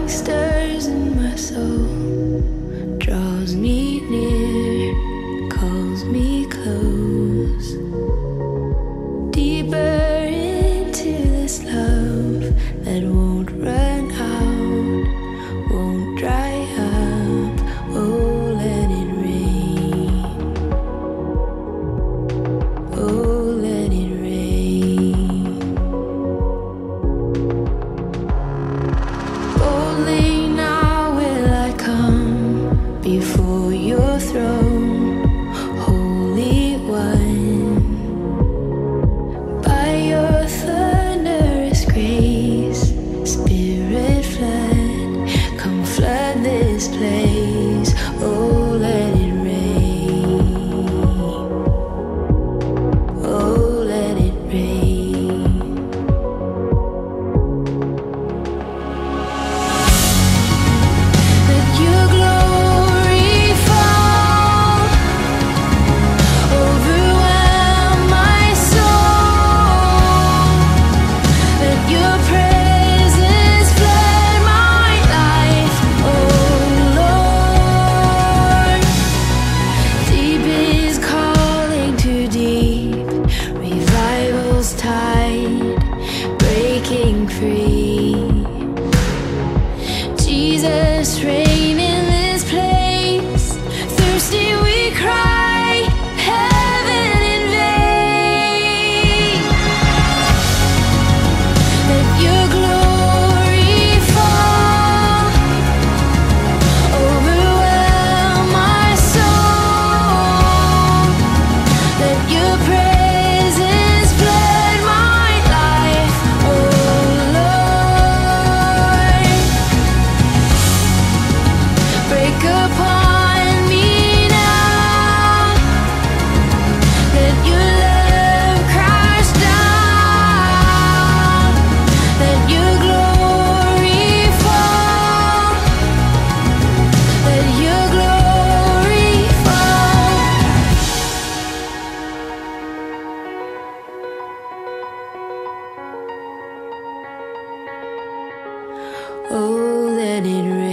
stirs in my soul, draws me near, calls me close, deeper into this love that won't run out, won't dry up. Oh, let it rain. Oh, let it rain. Boldly now will I come before your throne, Holy One. By your thunderous grace, Spirit flood, come flood this place. Oh, let it rain. Oh, let it rain. Let your glory fall, overwhelm my soul. Let your presence flood my life, oh Lord. Deep is calling to deep, revival's tide breaking free. Jesus, reign in this place. Thirsty we cry, heaven invade. Let your glory fall, overwhelm my soul. Let your presence flood my life, oh Lord. Break upon me now. Let your love crash down. Let your glory fall. Let your glory fall. Oh, let it rain.